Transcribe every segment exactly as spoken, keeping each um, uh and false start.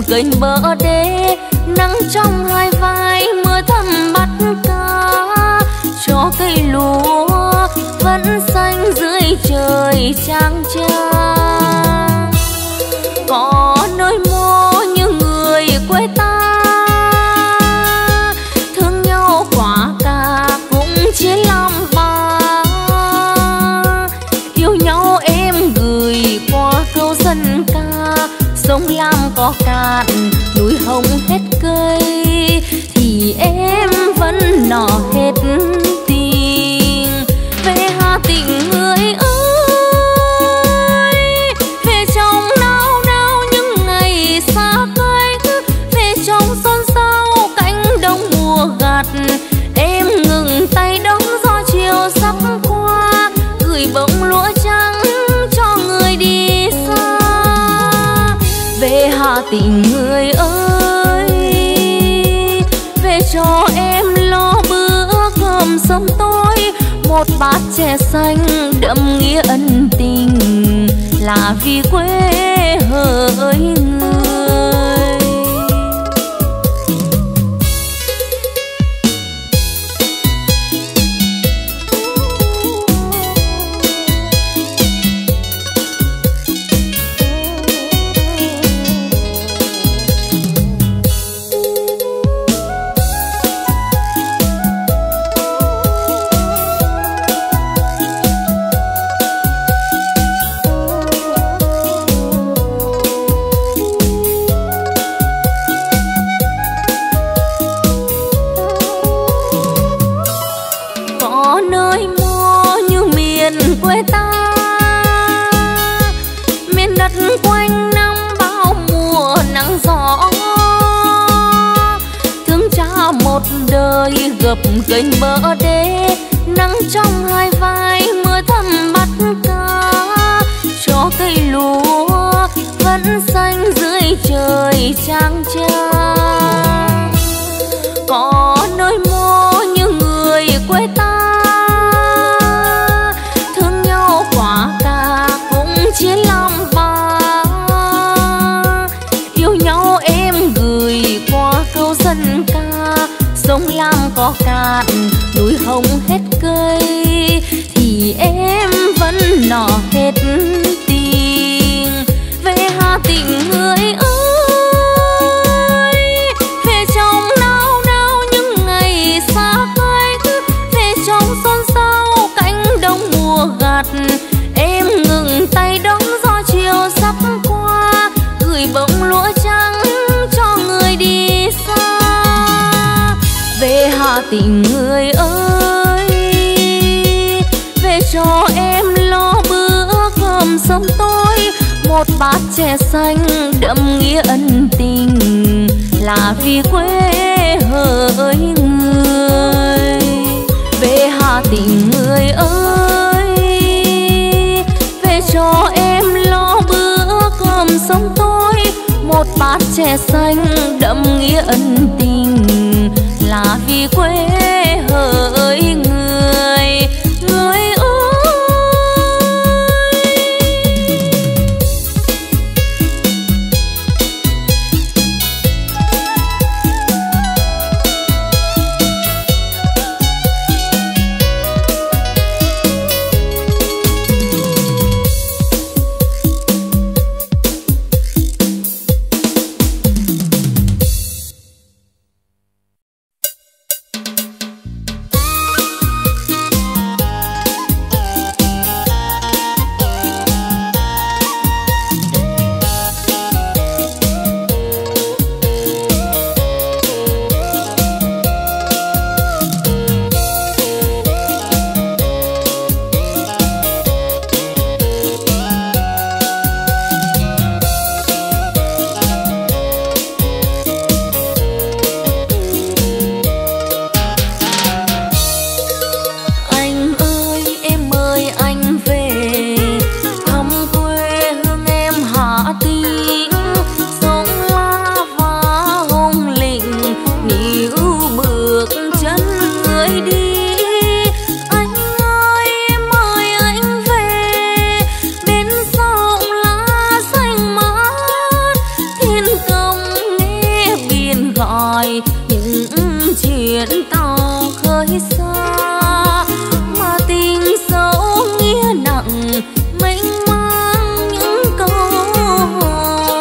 kênh bờ đê, nắng trong hai vai mưa thầm bắt cá, cho cây lúa vẫn xanh dưới trời trăng trang. Có nơi mô như người quê ta, thương nhau quả cà cũng chỉ làm ba, yêu nhau em gửi qua câu dân ca. Sông Lam có cạn núi hồng hết cây, thì em vẫn nọ hết tình. Về Hà Tĩnh người ơi, về trong nao nao những ngày xa cách, về trong xôn xao cánh đồng mùa gặt. Em ngừng tay đón gió chiều sắp qua, gửi bông lúa trắng cho người đi xa. Về Hà Tĩnh người ơi, về cho em lo bữa cơm sớm tối, một bát chè xanh đậm nghĩa ân tình, là vì quê hỡi người. Quê ta miền đất quanh năm bao mùa nắng gió, thương cha một đời gập kênh bờ đê, nắng trong hai vai mưa thầm bắt cá, cho cây lúa vẫn xanh dưới trời trăng trang. Có nơi mô như người quê ta, chỉ làm ba, yêu nhau em gửi qua câu dân ca. Sông Lam có cạn núi hồng hết cây, thì em vẫn nọ hết tình. Về Hà Tĩnh người ơi, về trong nao nao những ngày xa cách, về trong xôn xao cánh đồng mùa gặt. Em ngừng tay đón gió chiều sắp qua, gửi bông lúa trắng cho người đi xa. Về Hà Tĩnh người ơi, về cho em lo bữa cơm sớm tối, một bát chè xanh đậm nghĩa ân tình, là vì quê hỡi người. Về Hà Tĩnh người ơi, cho em lo bữa cơm sớm tối, một bát chè xanh đậm nghĩa ân tình, là vì quê hỡi người. Người khơi xa, mà tình sâu nghĩa nặng mênh mang những câu hò.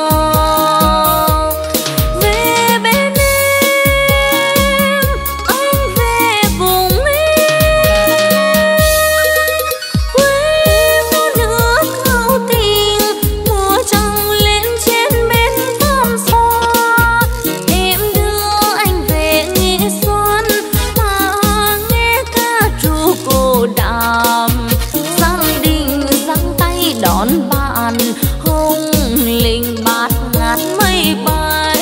Về bên em, anh về cùng em, quê hương nước hao tình, mùa trăng lên trên bên thăm xoa. Em đưa anh về nghĩa xuân mà nghe ca ru cổ đàm, giang đình giang tay đón bạn, hồng linh bát ngát mây bay.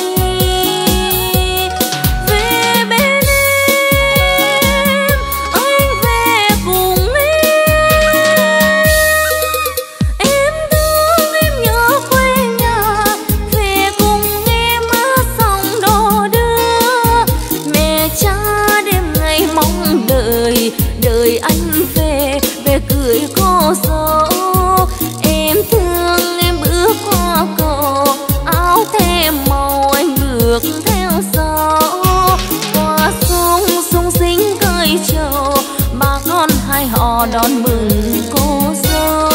Về bên em, anh về cùng em, em thương em nhớ quê nhà, về cùng em mưa sông đò đưa. Mẹ cha đêm ngày mong đợi, đợi anh về, về cưới cô dâu. Em thương em bước qua cầu, áo thêm màu anh bước theo dấu. Qua sông sung sính cơi trầu, bà con hai họ đón mừng cô dâu.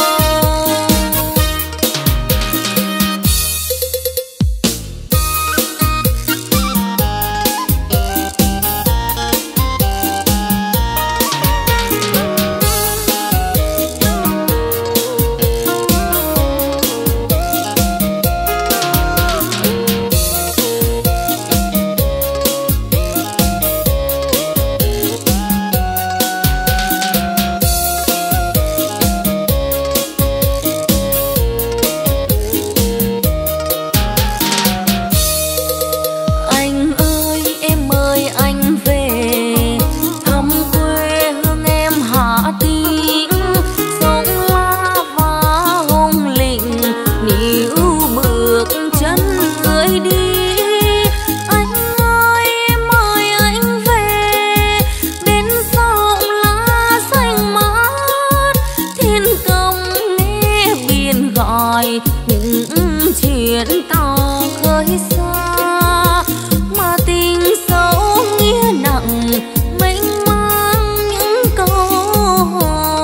Anh ơi em ơi anh về thăm quê hương em Hà Tĩnh, sông La và hồng lĩnh níu bước chân người đi. Anh ơi em ơi anh về bên sông La xanh mát, thiên công nghe biển gọi những chuyến tàu khơi xa, mà tình sâu nghĩa nặng mênh mang những câu hò.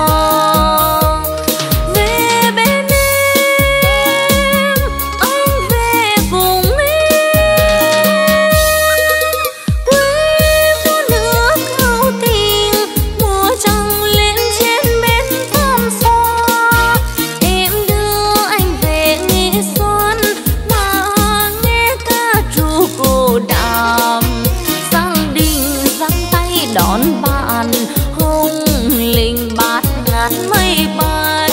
Về bên em, anh về cùng em, quê hương nước hao tình, mùa trăng lên trên bên thăm xoa. Em đưa anh về nghĩa xuân mà nghe ca ru cổ đàm, giang đình giang tay đón bạn, hồng linh bát ngát mây bay.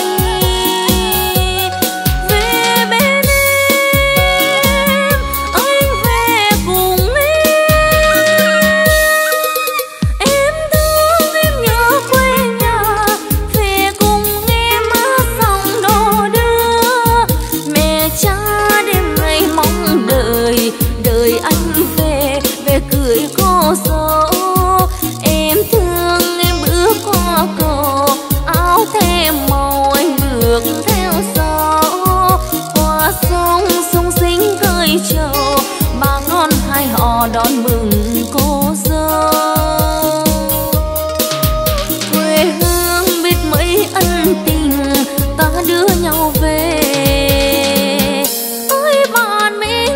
Về bên em, anh về cùng em, em thương em nhớ quê nhà, về cùng em mưa sông đò đưa. Mẹ cha đêm ngày mong đợi, đợi anh về, về cưới cô dâu. Em thương em bước qua cầu, áo thêm màu anh bước theo dấu. Qua sông sung sính cơi trầu, bà con hai họ đón mừng cô dâu. Quê hương biết mấy ân tình, ta đưa nhau về. Ơi bạn mình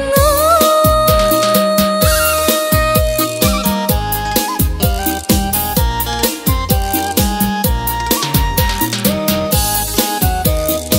ơi,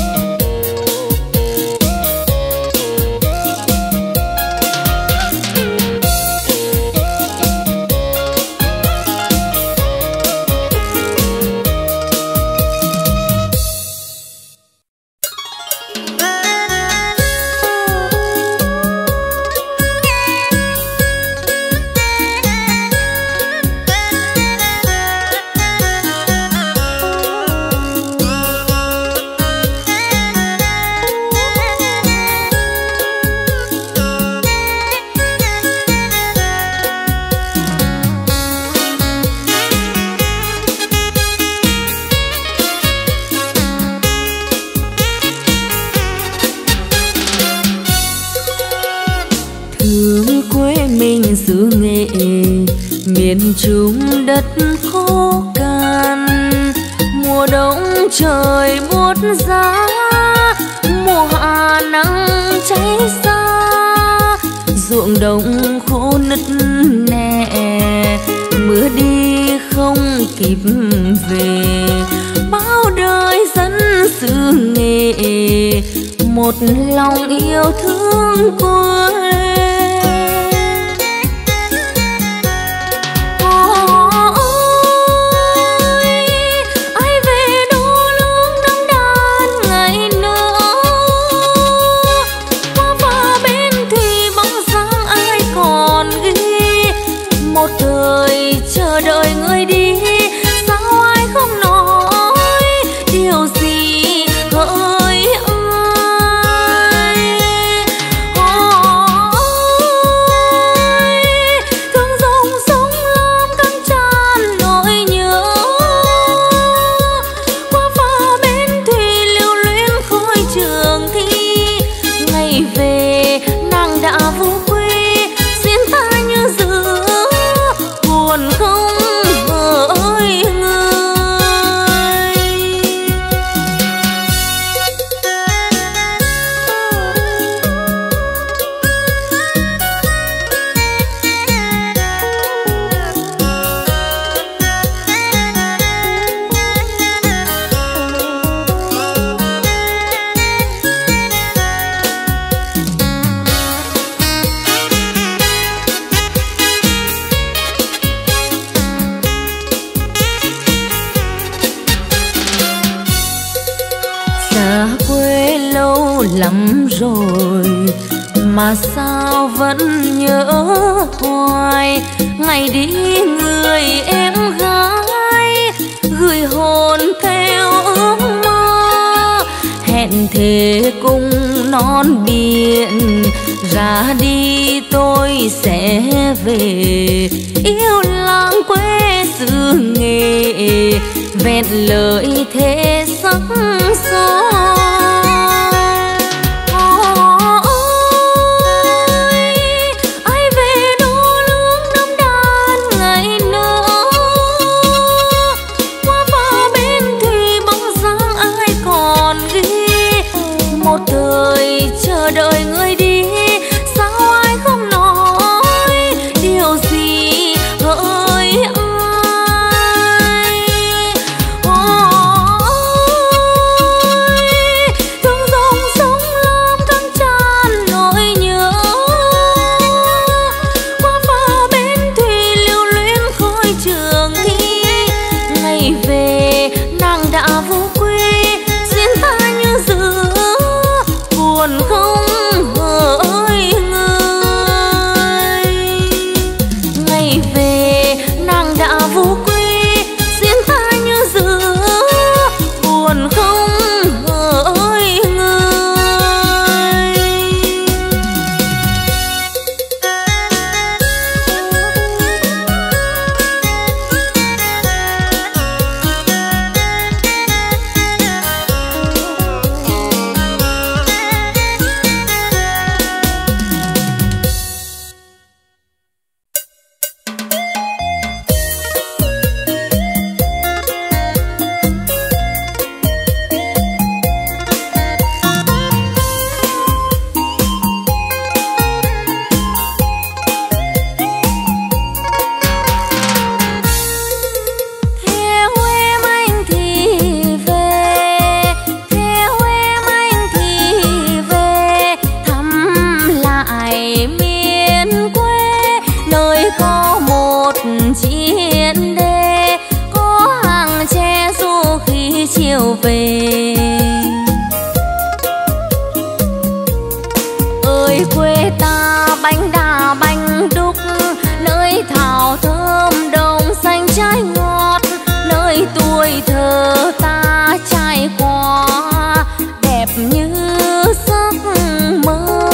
miền Trung đất khô cằn, mùa đông trời buốt giá, mùa hạ nắng cháy xa, ruộng đồng khô nứt nẻ, mưa đi không kịp về. Bao đời dân xứ nghệ, một lòng yêu thương quê. Chờ đợi người đi, sao ai không nói điều gì hỡi ơi. Ôi, thương dòng sông Lam căng tràn nỗi nhớ, qua phà bến thủy lưu luyến khói trường thi. Ngày về nàng đã vô quê, duyên ta như giữa buồn không hỡi người. Xa quê lâu lắm rồi mà sao vẫn nhớ hoài, ngày đi người em gái gửi hồn theo ước mơ. Hẹn thề cùng non biển, ra đi tôi sẽ về, yêu làng quê xứ nghệ, vẹn lời thế sắc son. Một đời chờ đợi người đi, sao ai không nói điều gì hỡi ơi. Ôi, thương dòng sông Lam căng tràn nỗi nhớ, qua phà bến thủy lưu luyến khói trường thi. Ngày về nàng đã vô quê, duyên ta như giữa buồn không hỡi người. Ngày về nàng đã vô quê, duyên ta như giữa buồn không hỡi người. Chiến đê có hàng tre du khi chiều về. Ơi quê ta bánh đa bánh đúc, nơi thảo thơm đồng xanh trái ngọt, nơi tuổi thơ ta trải qua đẹp như giấc mơ.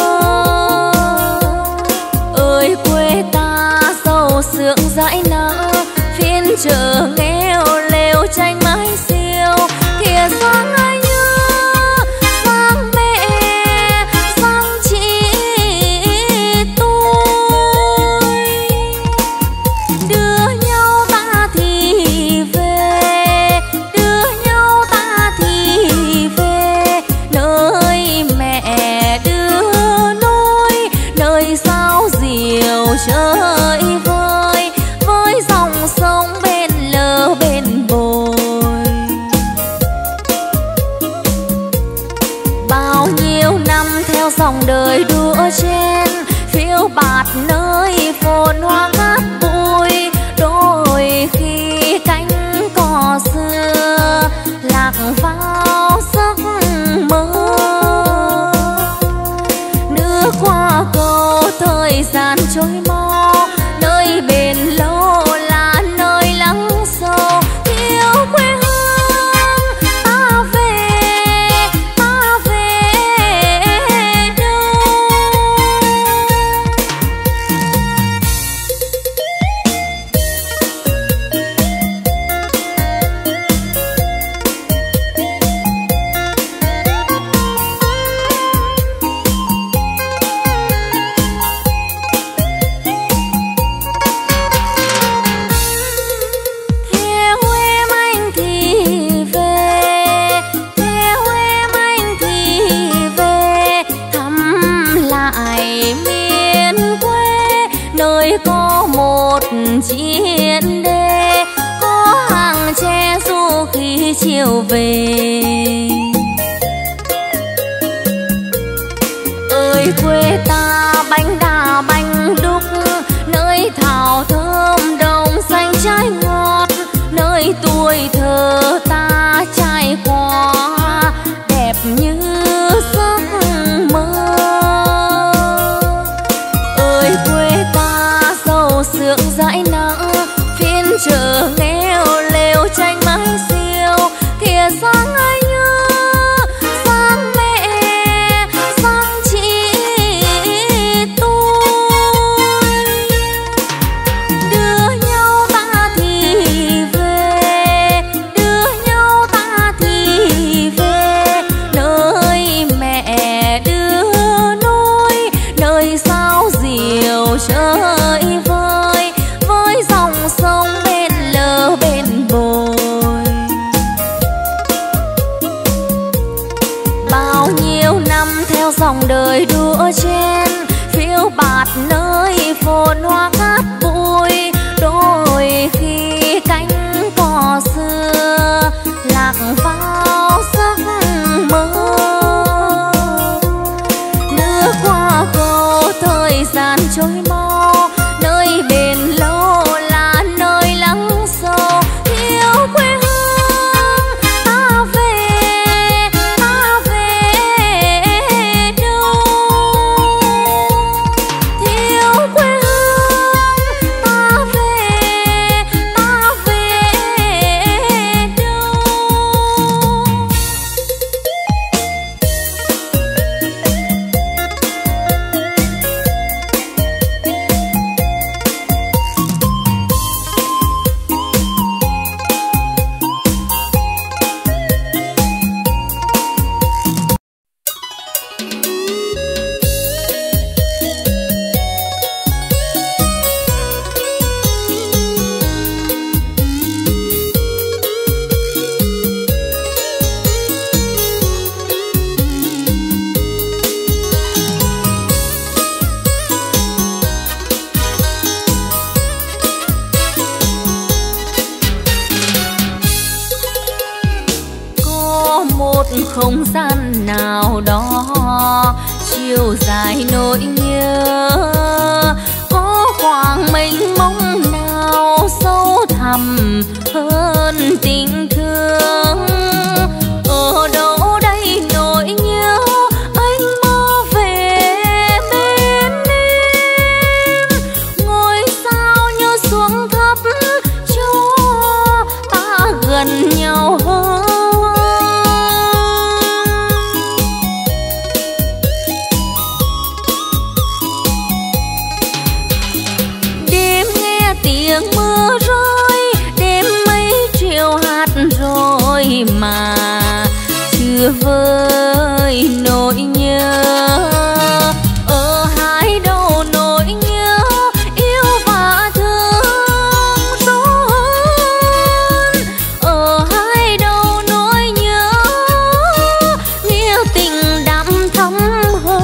Ơi quê ta sầu sương dãi nắng, phiên chợ nghèo lều tranh mái xiêu, kìa sáng ai nhớ sáng mẹ sáng chị tôi. Đưa hiền đê, có hàng tre du khi chiều về. Ơi quê ta bánh đa bánh đúc, nơi thảo thơm đồng xanh trái ngọt, nơi tuổi thơ ta trải qua đẹp như giấc mơ. Ơi quê ta sầu sương dãi nắng, phiên chợ nghèo lều tranh mái xiêu, kìa sáng ai nhớ sáng mẹ sáng chị tôi. Đưa nhau ta thì về, đưa nhau ta thì về, nơi mẹ đưa nuôi, nơi sao diều chơi vơi với dòng sông bên lờ bên bồi. Bao nhiêu năm theo dòng đời đua chen, phiêu bạt nơi phồn hoa cát bụi, đôi khi cánh cò xưa lạc vào giấc mơ. Nước qua cầu thời gian trôi mau, nơi bền lâu là nơi lắng sâu. Thiếu quê hương ta về, ta về đâu? Thiếu quê hương ta về, ta về đâu? Có một không gian nào đó chiều dài nỗi nhớ, có khoảng mênh mông nào sâu thẳm hơn tình thương. Ở đâu đây nỗi nhớ anh mơ về bên em, ngôi sao như xuống thấp cho ta gần nhau hơn. Đêm nghe tiếng mưa rơi, đêm mấy triệu hạt rồi mà chưa vơi nỗi nhớ. Ở hai đầu nỗi nhớ yêu và thương rõ hơn, ở hai đầu nỗi nhớ nghĩa tình đậm thắm hơn.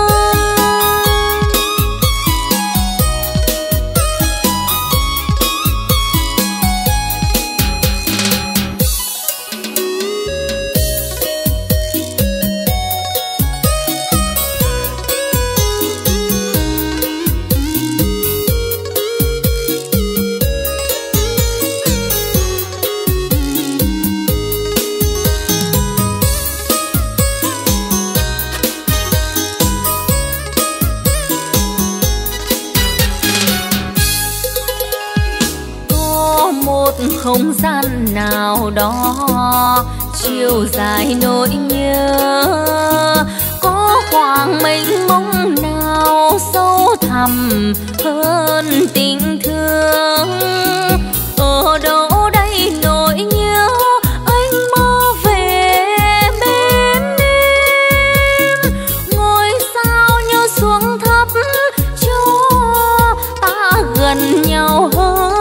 Có một không gian nào đó chiều dài nỗi nhớ, có khoảng mênh mông nào sâu thẳm hơn tình thương. Ở đâu đây nỗi nhớ anh mơ về bên em, ngôi sao như xuống thấp cho ta gần nhau hơn.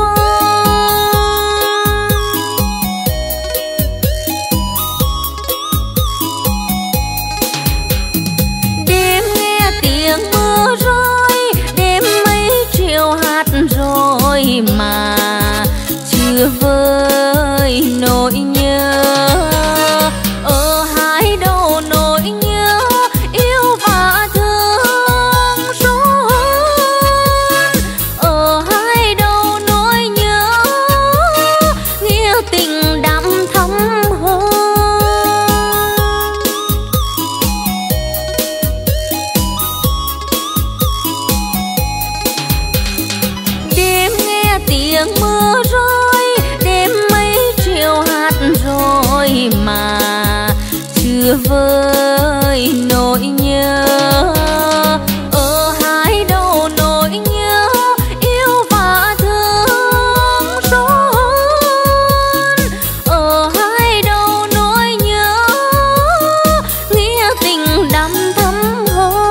Đêm nghe tiếng mưa rơi, đêm mấy triệu hạt rồi chia với nỗi nhớ. Ở hai đầu nỗi nhớ yêu và thương số hơn. Ở hai đầu nỗi nhớ nghĩa tình đậm thắm hơn. Đêm nghe tiếng mưa rơi, đêm mấy triệu hạt rồi mà chưa vơi nỗi nhớ. Ở hai đầu nỗi nhớ yêu và thương số hơn. Ở hai đầu nỗi nhớ nghĩa tình đậm thắm hơn.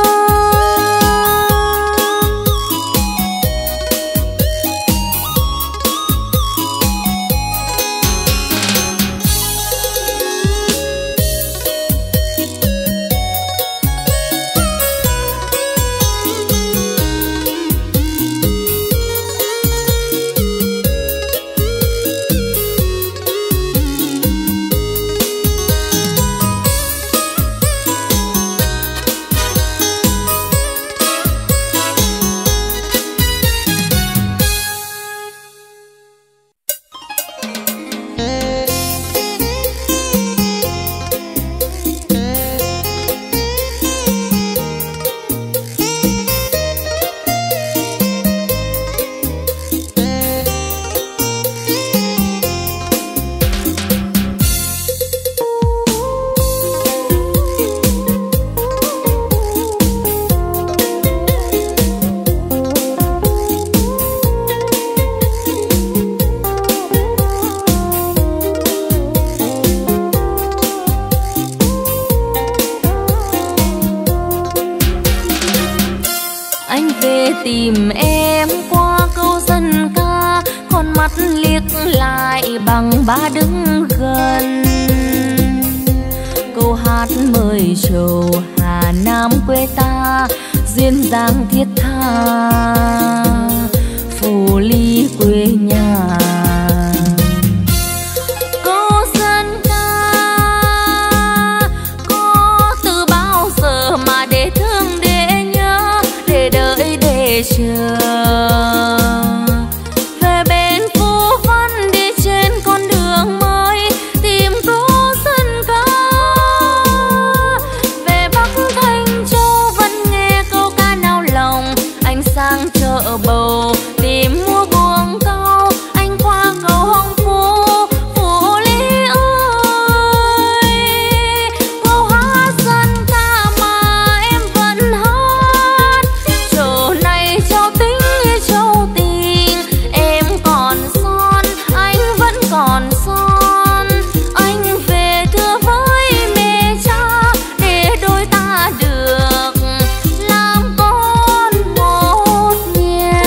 Anh về tìm em qua câu dân ca, con mắt liếc lại bằng ba đứng gần. Câu hát mời trầu Hà Nam quê ta, duyên dáng thiết tha Phù Ly quê nhà. Câu dân ca có từ bao giờ mà để thương để nhớ, để đợi để chờ. Về bên Phú Văn đi trên con đường mới tìm câu dân ca. Về Bắc Thanh Châu vẫn nghe câu ca nao lòng. Anh sang chợ Bầu tìm mua buồng cau. Anh qua cầu Hồng Phú, Phú Ly ơi. Câu hát dân ca mà em vẫn hát. Chỗ này châu tính châu tình, em còn son, anh vẫn còn son. Anh về thưa với mẹ cha để đôi ta được làm con một nhà.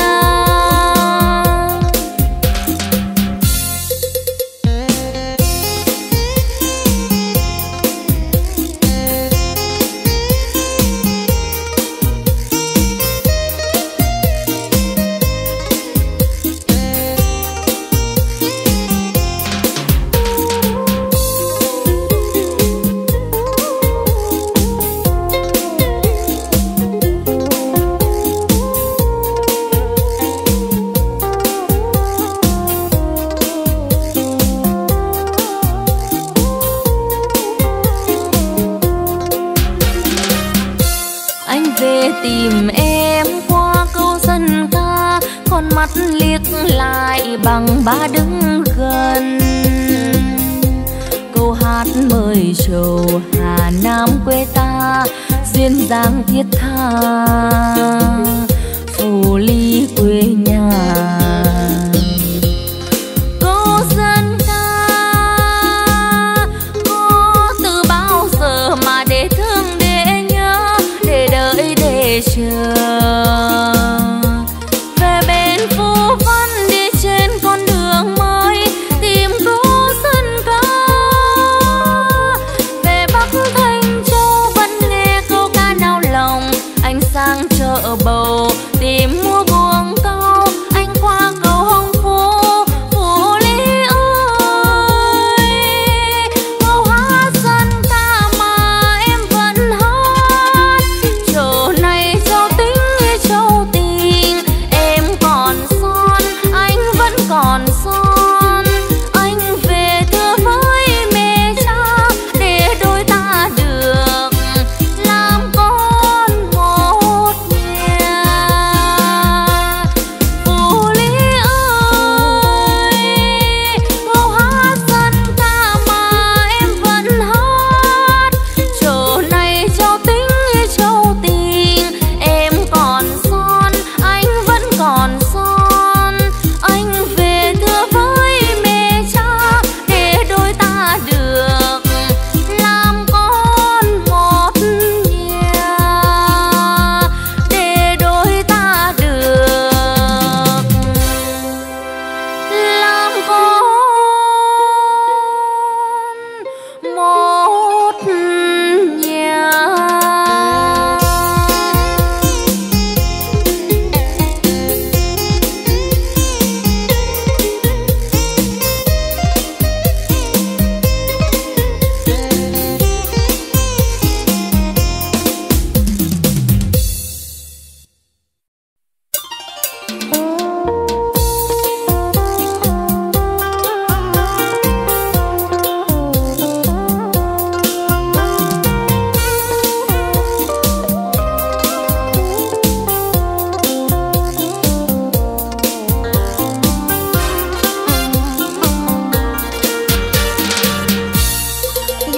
Anh về tìm em qua câu dân ca, con mắt liếc lại bằng ba đứng gần. Câu hát mời trầu Hà Nam quê ta, duyên dáng thiết tha Phù Ly quê nhà. Câu dân ca có từ bao giờ mà để thương để nhớ, để đợi để chờ. Về bên Phú Văn đi trên con đường mới tìm câu dân ca. Về Bắc Thanh Châu vẫn nghe câu ca nao lòng. Anh sang chợ Bầu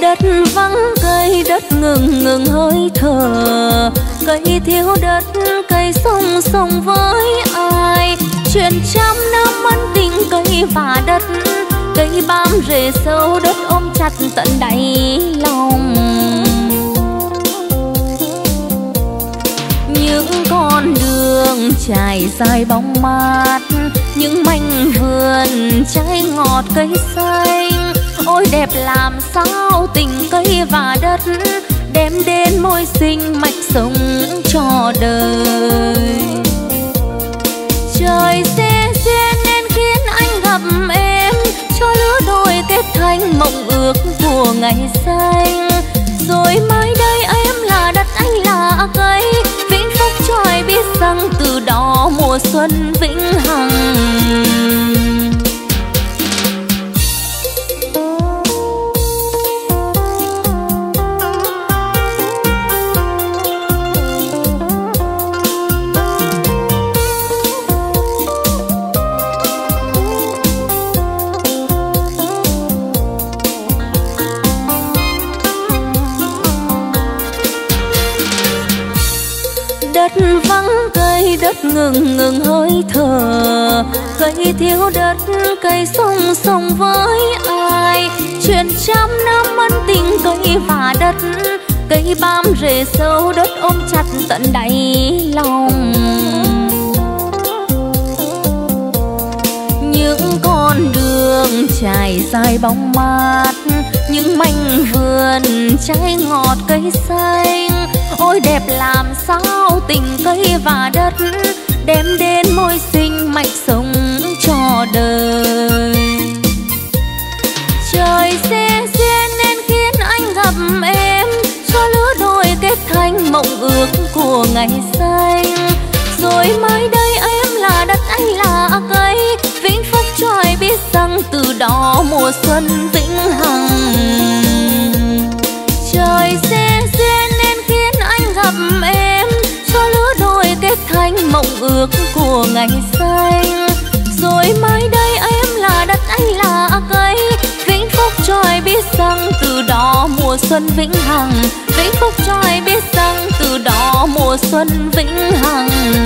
Đất vắng cây, đất ngừng ngừng hơi thở, cây thiếu đất, cây song song với ai. Chuyện trăm năm ân tình cây và đất, cây bám rễ sâu đất ôm chặt tận đáy lòng. Những con đường trải dài bóng mát, những mảnh vườn trái ngọt cây xanh. Ôi đẹp làm sao tình cây và đất, đem đến môi sinh mạch sống cho đời. Trời sẽ duyên nên khiến anh gặp em, cho lứa đôi kết thành mộng ước của ngày xanh. Rồi mai đây em là đất, anh là cây, vĩnh phúc cho ai biết rằng từ đó mùa xuân vĩnh hằng. Đất vắng cây, đất ngừng ngừng hơi thở, cây thiếu đất, cây song song với ai. Chuyện trăm năm ân tình cây và đất, cây bám rễ sâu đất ôm chặt tận đáy lòng. Những con đường trải dài bóng mát, những mảnh vườn trái ngọt cây xanh. Ôi đẹp làm sao tình cây và đất, đem đến môi sinh mạch sống cho đời. Trời sẽ duyên nên khiến anh gặp em, cho lứa đôi kết thành mộng ước của ngày xanh. Rồi mai đây em là đất, anh là cây, vĩnh phúc cho ai biết rằng từ đó mùa xuân vĩnh hằng. Trời sẽ duyên nên khiến anh gặp em, cho lứa đôi kết thành mộng ước của ngày xanh. Rồi mai đây em là đất, anh là cây, vĩnh phúc cho ai biết rằng từ đó mùa xuân vĩnh hằng. Vĩnh phúc cho ai biết rằng từ đó mùa xuân vĩnh hằng.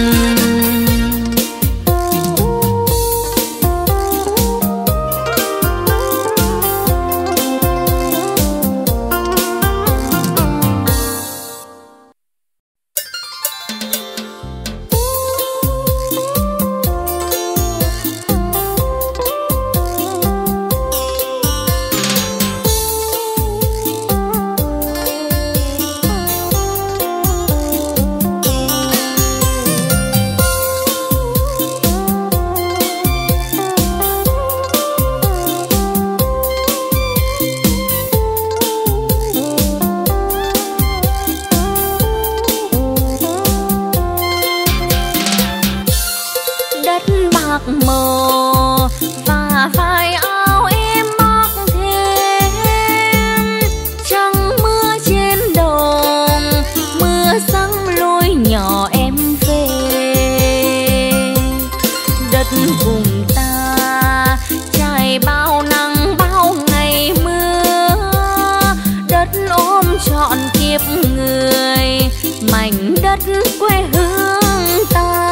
mờ và vai áo em mắc thêm trăng mưa trên đồng, mưa răng lối nhỏ em về. Đất cùng ta trải bao nắng bao ngày mưa, đất ôm trọn kiếp người, mảnh đất quê hương ta.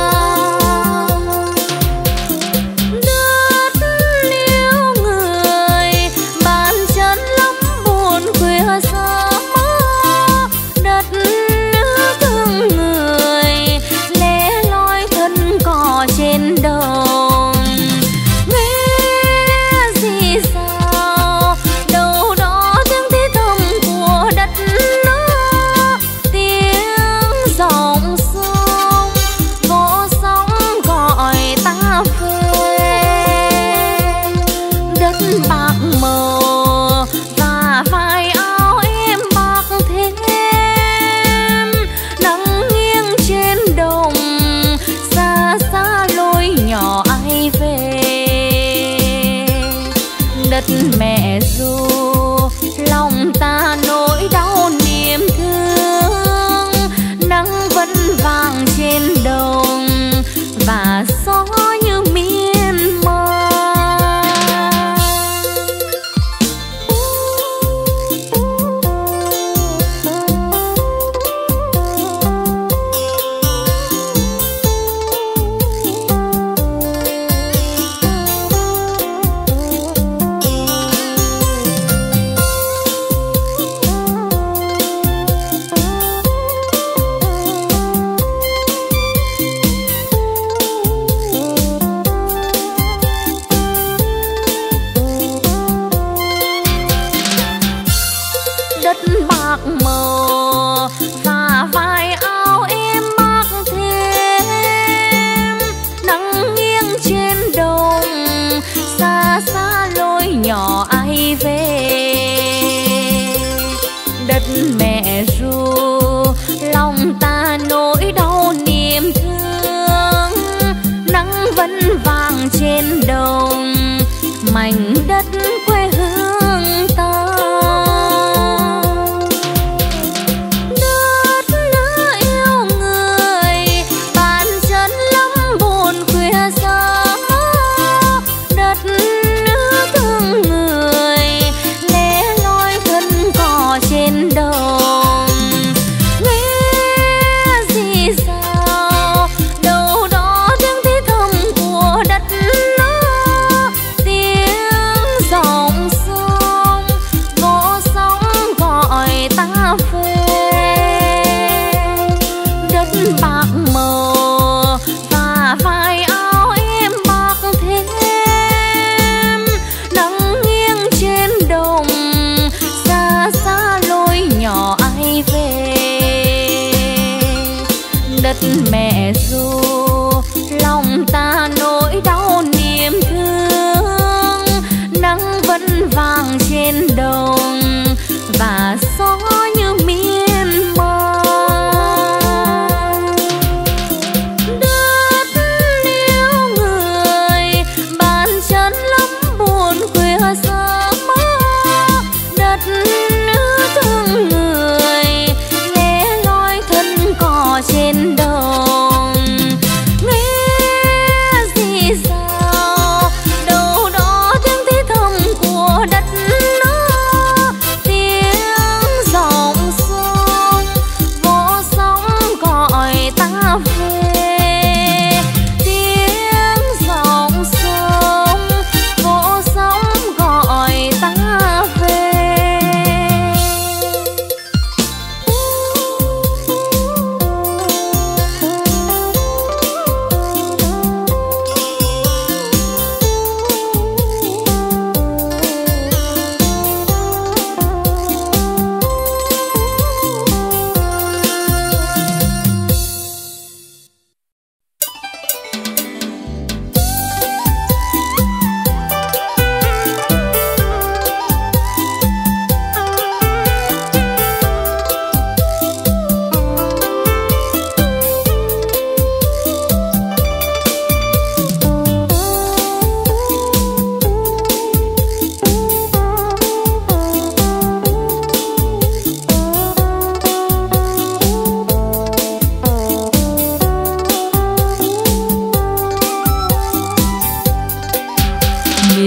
Mẹ ru lòng ta nỗi đau niềm thương, nắng vẫn vàng trên đồng và gió như miên man.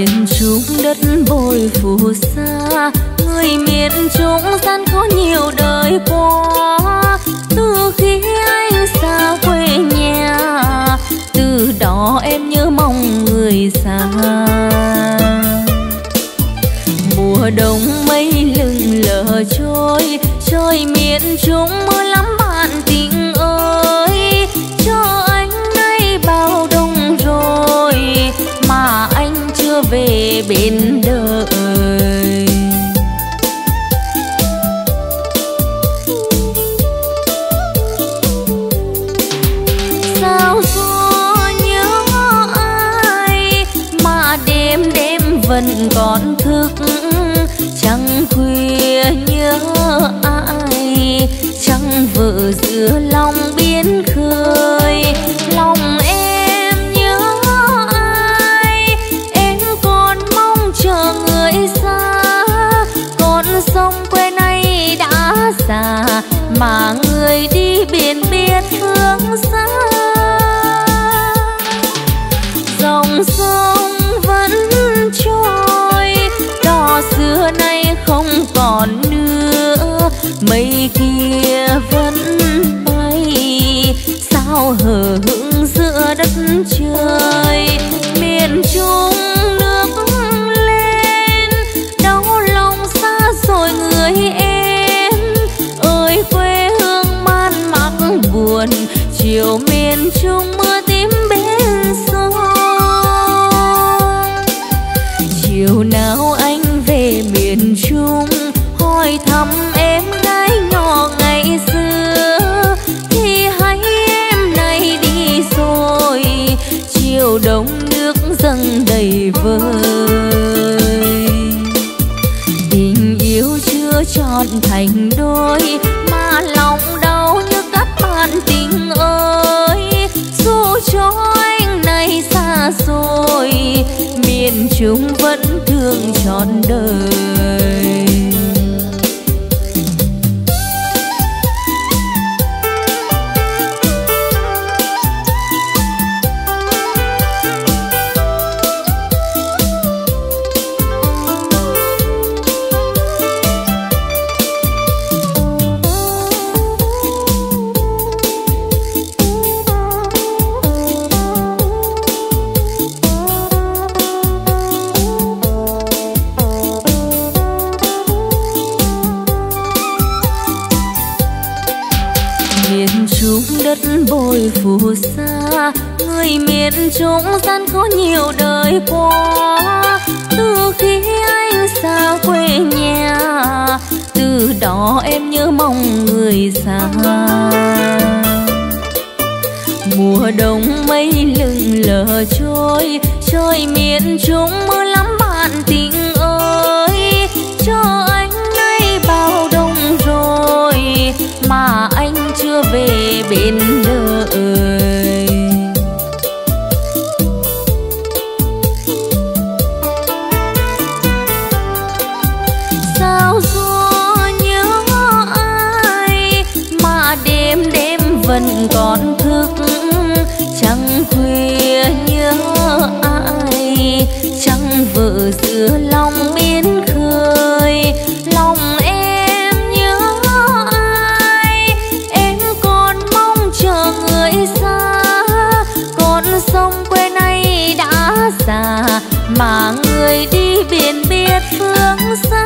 miền Trung đất vội phù sa, người miền Trung gian có nhiều đời qua. Từ khi anh xa quê nhà, từ đó em nhớ mong người xa. Mùa đông mây lừng lờ trôi, trời miền Trung mưa lắm bạn tình ơi. Cho anh nay bao đông rồi mà anh chưa về bên đời. Sao gió nhớ ai mà đêm đêm vẫn còn thức, trăng khuya nhớ ai, trăng vợ giữa lòng biển khơi. Lòng em nhớ ai, em còn mong chờ người xa. Con sông quê này đã già mà người đi biển biết phương xa. Dòng sông vẫn trôi, đò xưa nay không còn nữa. Mây kia vẫn bay, sao hờ hững giữa đất trời. Miền Trung nước lên, đau lòng xa rồi người em. Ơi quê hương man mác buồn, chiều miền Trung mưa tím bên sông. Chiều nào anh về miền Trung, hỏi thăm em gái nhỏ ngày xưa, thì hay em nay đi rồi, chiều đông nước dâng đầy vơi. Tình yêu chưa trọn thành đôi mà lòng đau như cắt bạn tình ơi. Dù cho anh này xa rồi, miền Trung vẫn thương trọn đời. Đất vội phù sa, người miền Trung gian có nhiều đời qua. Từ khi anh xa quê nhà, từ đó em nhớ mong người xa. Mùa đông mây lừng lờ trôi, trời miền Trung mưa lắm bạn tình ơi. Cho anh nay bao đông rồi mà anh chưa về bên đời. Sao gió nhớ ai mà đêm đêm vẫn còn thức, trăng khuya nhớ ai, trăng vợ giữa lòng biển khơi. Lòng em nhớ ai, em còn mong chờ người xa. Con sông quê này đã già mà người đi biển biết phương xa.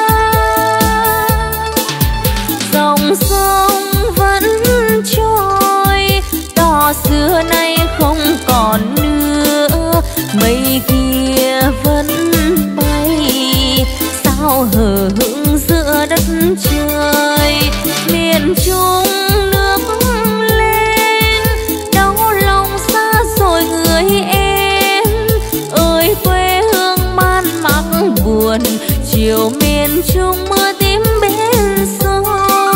Dòng sông vẫn trôi, đò xưa nay không còn nữa. Mây kia vẫn bay, sao hờ hững giữa đất trời. Miền Trung nước lên, đau lòng xa rồi người em. Ơi quê hương man mác buồn, chiều miền Trung mưa tím bên sông.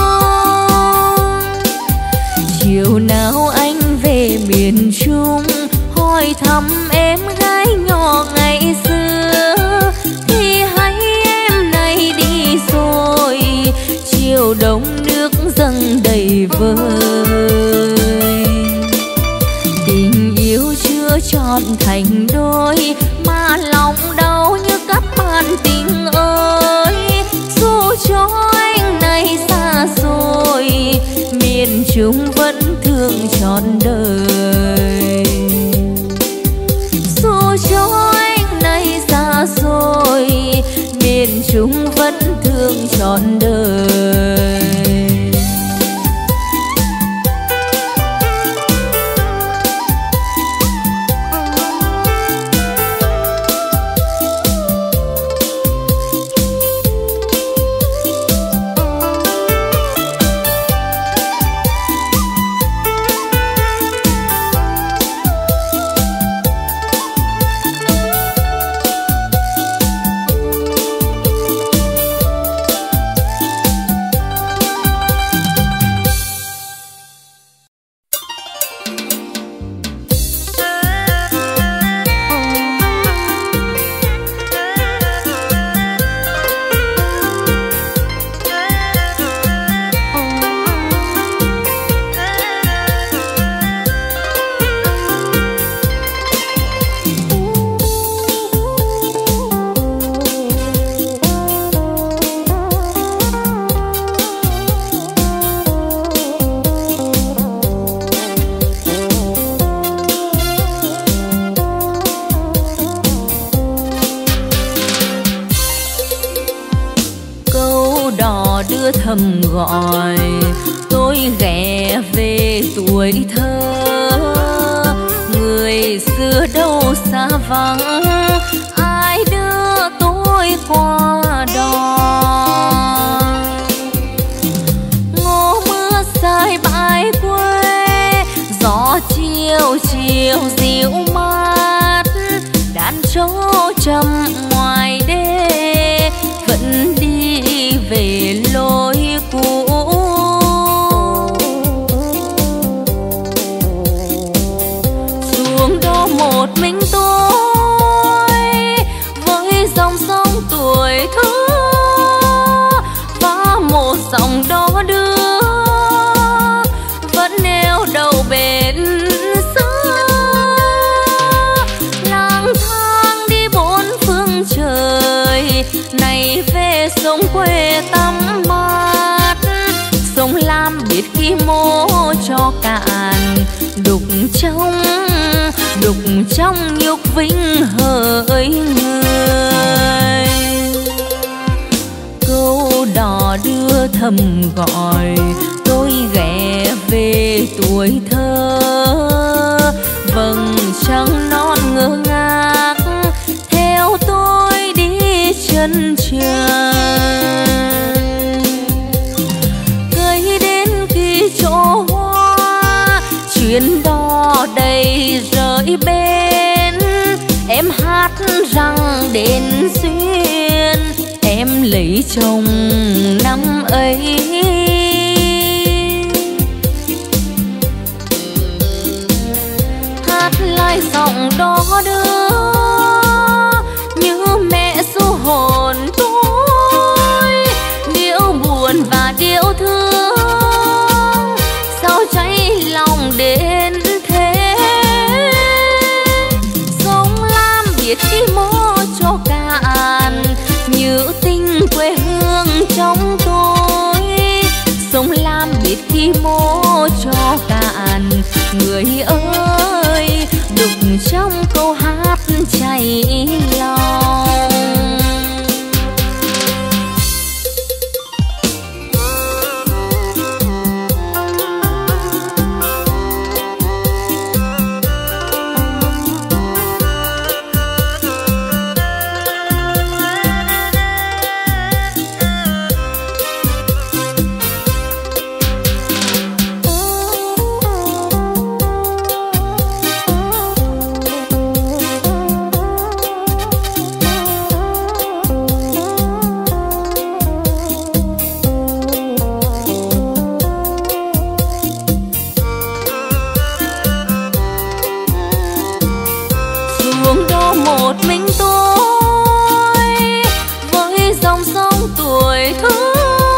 Chiều nào anh về miền Trung, hỏi thăm em gái nhỏ ngày xưa, thì hay em nay đi rồi, chiều đông nước dâng đầy vơi. Tình yêu chưa trọn thành đôi mà lòng đau vẫn thương trọn đời. thầm gọi tôi ghé về tuổi thơ. Người xưa đâu xa vắng, ai đưa tôi qua đò. Ngô mưa dài bãi quê, gió chiều chiều dịu mát, đàn trâu trầm ngoài đê vẫn đi về lối cũ. Xuống đó một mình tôi với dòng sông tuổi thơ và một dòng đò đưa vẫn neo đầu bến xưa. Lang thang đi bốn phương trời, này về sông quê tắm mát. Sông Lam biết khi mô cho cạn, đục trong đục trong nhục vinh hỡi người. Câu đò đưa thầm gọi tôi ghé về tuổi thơ. Vầng trăng non ngơ ngác theo tôi đi chân trời. Cây đến khi chỗ hoa, chuyến đò đầy rời bên. Em hát rằng đến duyên, em lấy chồng năm ấy. Hát lại giọng đó đưa như mẹ ru hồn tôi, điệu buồn và điệu thương sao cháy lòng đến thế. Sông Lam biết khi mô cho cạn như tình quê hương trong tôi. Sông Lam biết khi mô cho cạn người ơi, đục trong câu hát chảy lòng. Một mình tôi với dòng sông tuổi thơ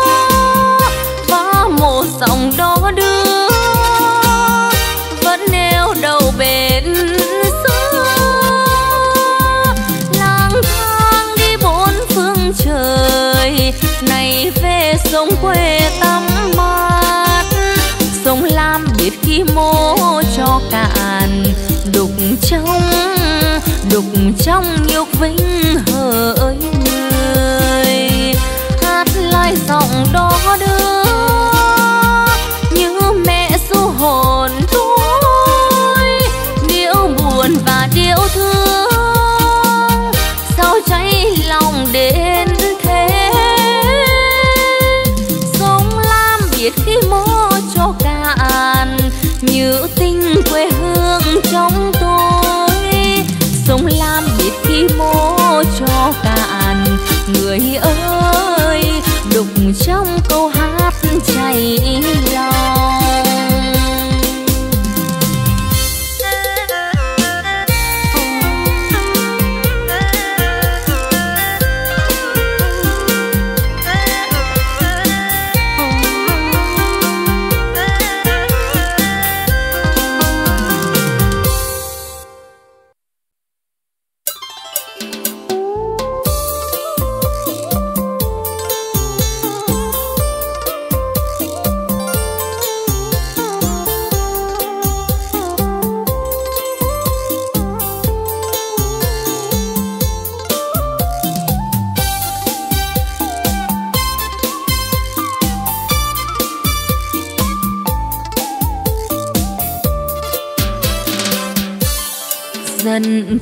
và một dòng đò đưa vẫn neo đầu bến xưa. Lang thang đi bốn phương trời, này về sông quê tắm mát. Sông Lam biết khi mô cho cạn, đục trong đục trong nhục vinh hỡi người.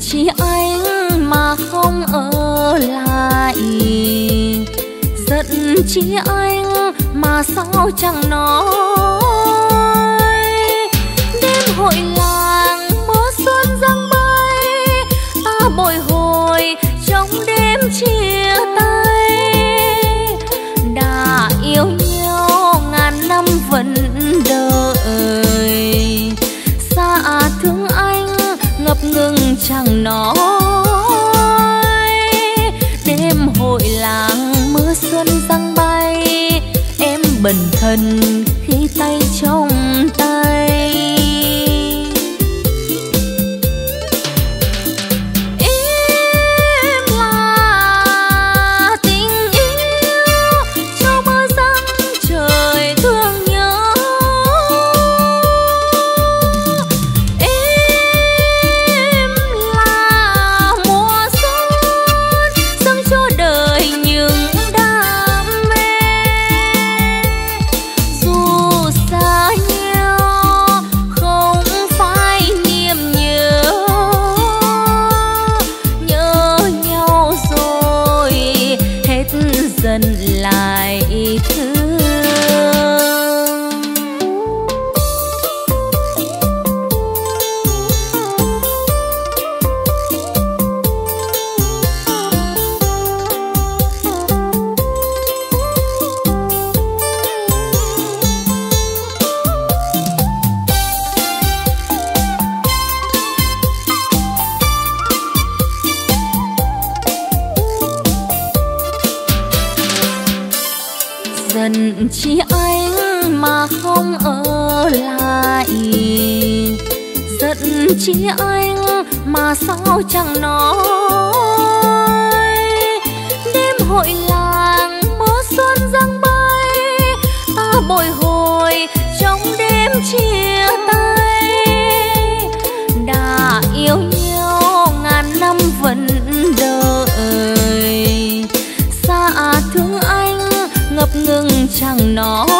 chỉ anh mà không ở lại, giận chỉ anh mà sao chẳng nói. Đêm hội làng mưa xuân giăng bay, ta bồi hồi trong đêm chia tay. Đã yêu nhau ngàn năm vẫn đợi, xa thương anh ngập ngừng chẳng nói. Đêm hội làng mưa xuân giăng bay, em bần thần khi tay trong tay. Em là tình yêu cho mơ giăng trời thương nhớ. Em là mùa xuân dâng cho đời những đam mê. Dù xa nhau không phải niềm nhớ, nhớ nhau rồi hết dần lại thương. Giận chỉ anh mà không ở lại, giận chỉ anh mà sao chẳng nói. Đêm hội làng mưa xuân giăng bay, ta bồi hồi trong đêm chia tay. Đã yêu nhau ngàn năm vẫn đợi, xa thương anh ngập ngừng chẳng nói.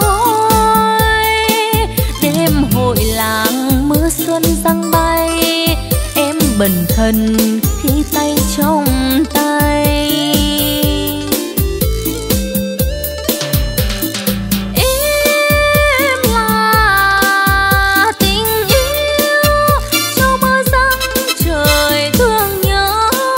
Đêm hội làng mưa xuân giăng bay, em bần thần khi tay trong tay. Em là tình yêu cho mơ giăng trời thương nhớ.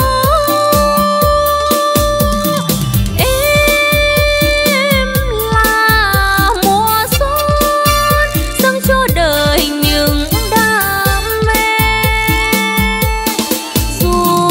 Em là mùa xuân dâng cho đời những đam mê. Dù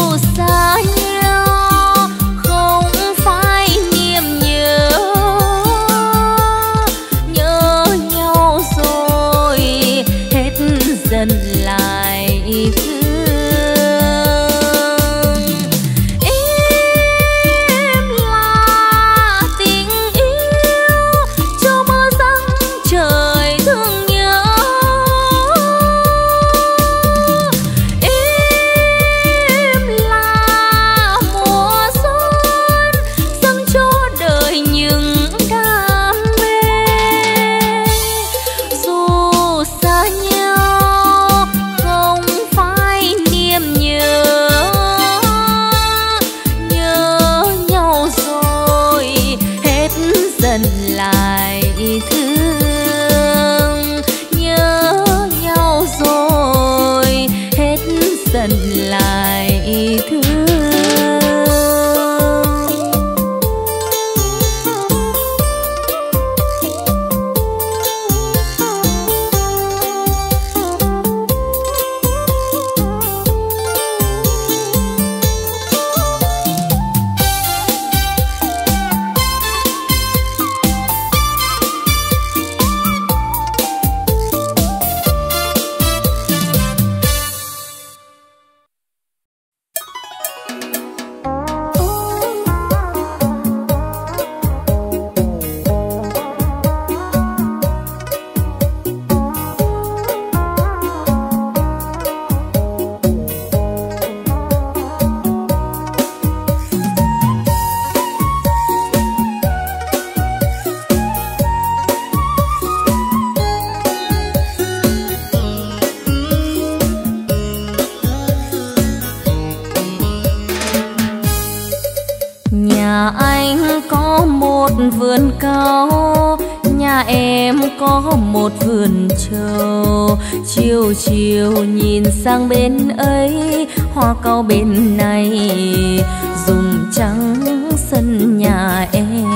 Nhà anh có một vườn cau, nhà em có một vườn trầu. Chiều chiều nhìn sang bên ấy, hoa cau bên này rụng trắng sân nhà em.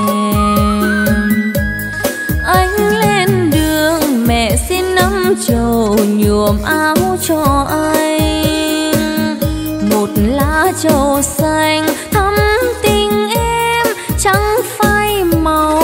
Anh lên đường mẹ xin nắm trầu nhuộm áo cho anh, một lá trầu xanh thắm tình em trắng phai màu.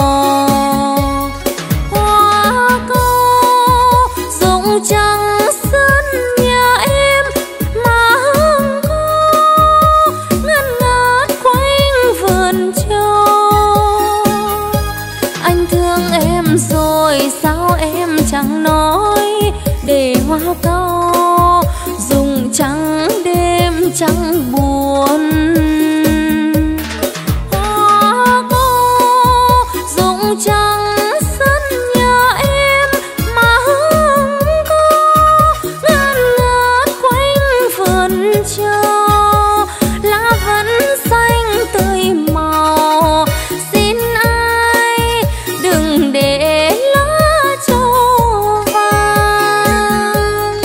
Hoa cau rụng trắng sân nhà em, mà hương cau ngân ngát quanh vườn trầu. Anh thương em rồi sao em chẳng nói, để hoa cau rụng trắng đêm trắng buồn. Hoa cau rụng trắng sân nhà em, mà hương cau ngân ngát quanh vườn trầu. Lá vẫn xanh tươi màu, xin ai đừng để lá trầu vàng.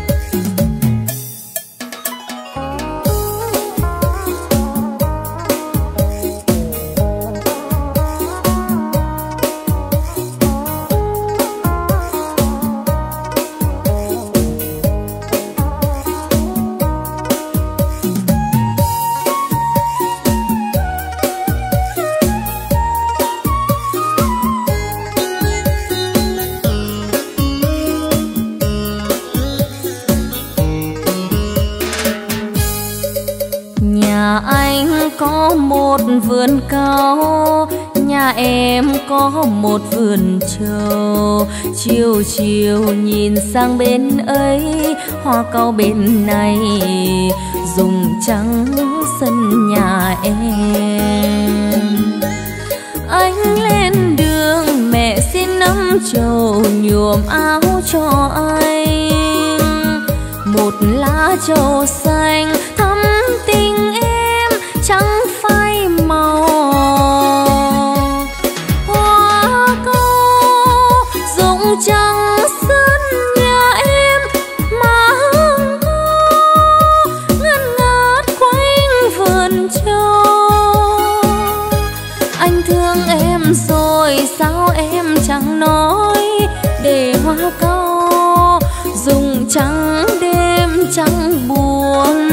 Nhà anh có một vườn cau, nhà em có một vườn trầu. Chiều chiều nhìn sang bên ấy, hoa cau bên này rụng trắng sân nhà em. Anh lên đường mẹ xin nắm trầu nhuộm áo cho anh, một lá trầu xanh thắm tình em trắng phai màu. Hoa cau rụng trắng sân nhà em, mà hương cau ngân ngát quanh vườn trầu. Anh thương em rồi sao em chẳng nói, để hoa cau rụng trắng đêm trắng buồn.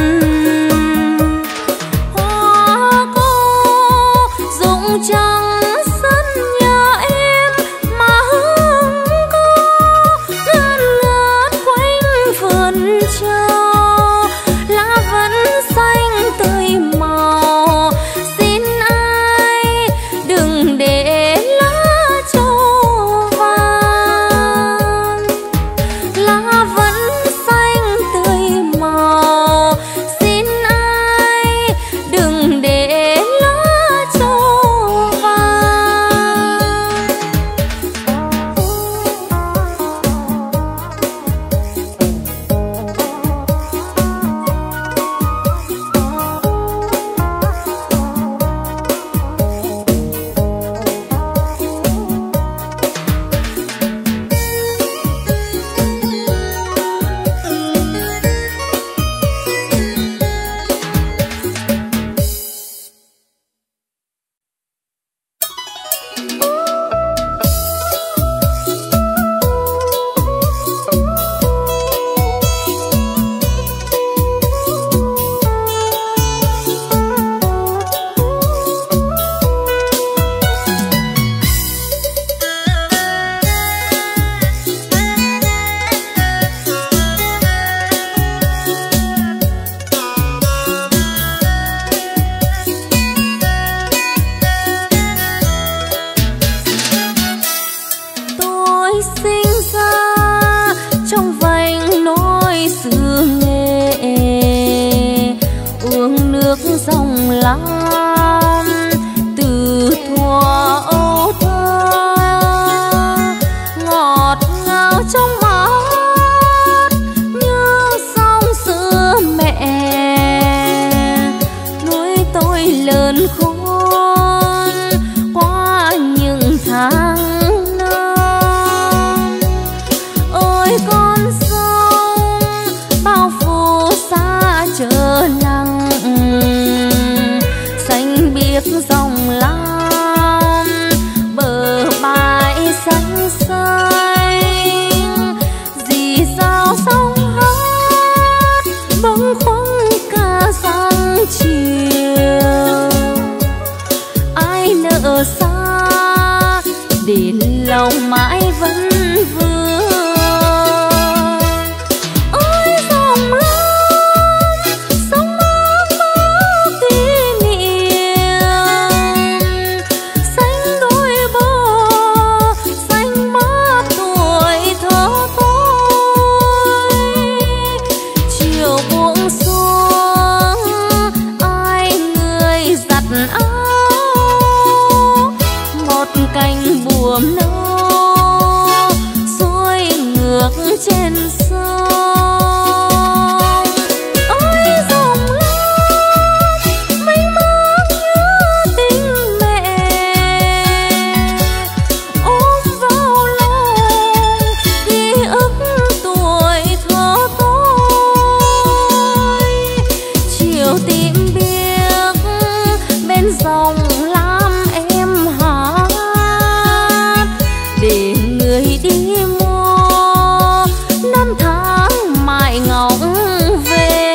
Hoa cau rụng trắng sân nhà em, mà hương cau ngân ngát quanh vườn trầu. Lá vẫn xanh tươi màu, xin ai đừng để lá trầu vàng. Lá vẫn xanh tươi màu, xin ai đừng để lá trầu vàng. tôi tôi lớn khôn qua những tháng năm. Ôi con sông bao phủ xa chợ lặng, xanh biếc dòng lam bờ bãi xanh xanh. Dì sao sông hát bâng khuâng cả sáng chiều. Ai nỡ xa để lòng mãi vẫn vương. Ôi dòng lam sông mang bao kỷ niệm, xanh đôi bờ xanh mát tuổi thơ tôi. Chiều buông xuống ai người giặt áo, một cành buồm nâu xuôi ngược trên sông. Ôi dòng lam mênh mang như tình mẹ, ôm vào lòng ký ức tuổi thơ tôi. Chiều tìm biếc bên dòng lam em hát, để người đi mua năm tháng mãi ngóng về.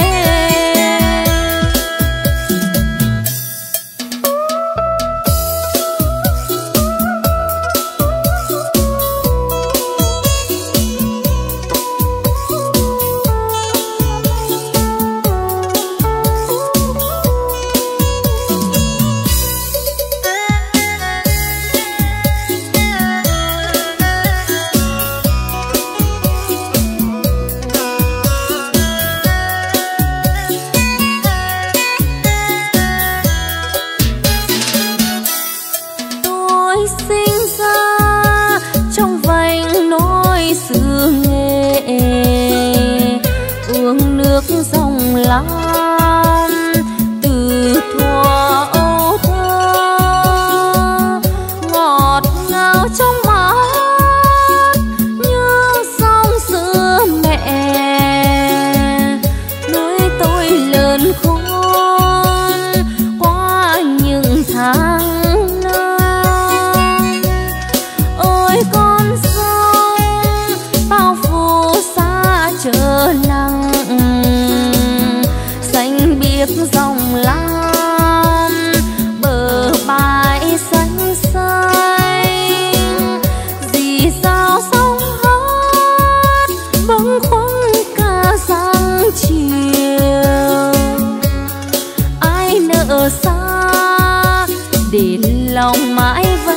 Tôi sinh ra trong vành nối xứ Nghệ, uống nước dòng lam từ thuở ấu thơ. Ngọt ngào trong mát như sông xưa mẹ, nuôi tôi lớn khôn qua những tháng năm. Ôi con sông bao phủ xa chợ lặng, xanh biếc dòng lam bờ bãi xanh xanh. Dì sao sông hát bâng khuâng cả sáng chiều. Ai nỡ xa để lòng mãi vẫn